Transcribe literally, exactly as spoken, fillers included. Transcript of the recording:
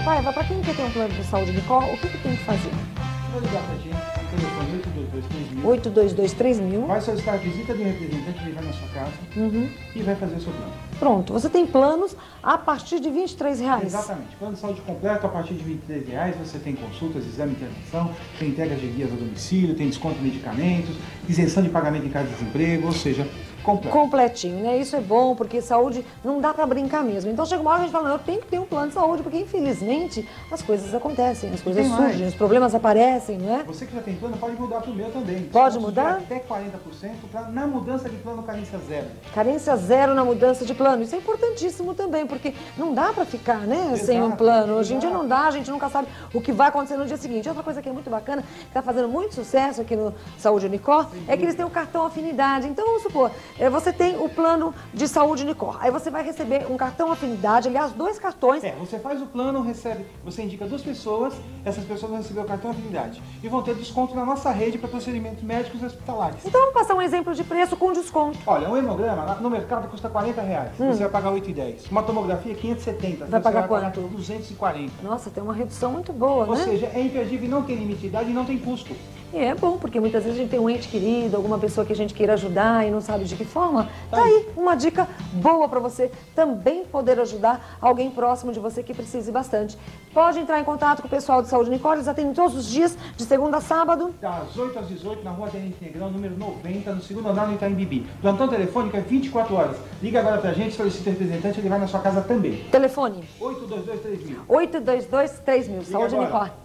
Paiva, para quem quer ter um plano de saúde Unicor, o que, que tem que fazer? Vou ligar pra gente, no telefone oito dois dois três mil. oito dois dois três mil. Vai solicitar a visita de um representante, ele vai na sua casa Uhum. e vai fazer o seu plano. Pronto, você tem planos a partir de vinte e três reais. Exatamente. Plano de saúde completo a partir de vinte e três reais. Você tem consultas, exame de internação, tem entregas de guias ao domicílio, tem desconto em medicamentos, isenção de pagamento em caso de desemprego, ou seja, completo. Completinho, né? Isso é bom, porque saúde não dá pra brincar mesmo. Então chega uma hora que a gente fala, não, eu tenho que ter um plano de saúde, porque infelizmente as coisas acontecem, as coisas surgem, os problemas aparecem, não é? Você que já tem plano pode mudar pro meu também. Pode Descontos mudar? de até quarenta por cento pra, na mudança de plano carência zero. Carência zero na mudança de plano. Isso é importantíssimo também, porque não dá pra ficar, né, Exato, sem um plano. Hoje em dia exato. não dá, a gente nunca sabe o que vai acontecer no dia seguinte. Outra coisa que é muito bacana, que está fazendo muito sucesso aqui no Saúde Unicor, é que eles têm o cartão Afinidade. Então, vamos supor, eh, você tem o plano de saúde Unicor. Aí você vai receber um cartão Afinidade, aliás, dois cartões. É, você faz o plano, recebe, você indica duas pessoas, essas pessoas vão receber o cartão Afinidade e vão ter desconto na nossa rede para procedimentos médicos e hospitalares. Então, vamos passar um exemplo de preço com desconto. Olha, um hemograma no mercado custa quarenta reais, Hum. você vai pagar oito e dez. Uma tomografia quinhentos e setenta, Vai você pagar vai pagar quanto? duzentos e quarenta. Nossa, tem uma redução muito boa, Ou né? seja, é imperdível, não tem limite de idade e não tem custo. E é bom, porque muitas vezes a gente tem um ente querido, alguma pessoa que a gente queira ajudar e não sabe de que forma. Tá aí uma dica boa para você também poder ajudar alguém próximo de você que precise bastante. Pode entrar em contato com o pessoal de Saúde Unicor, eles atendem todos os dias, de segunda a sábado. Das oito às dezoito, na rua Tenente Negrão, número noventa, no segundo andar no Itaim Bibi. Plantão telefônico é vinte e quatro horas. Liga agora pra gente, solicita representante, ele vai na sua casa também. Telefone oito dois dois três mil. oito dois dois três mil, Saúde agora. Unicor.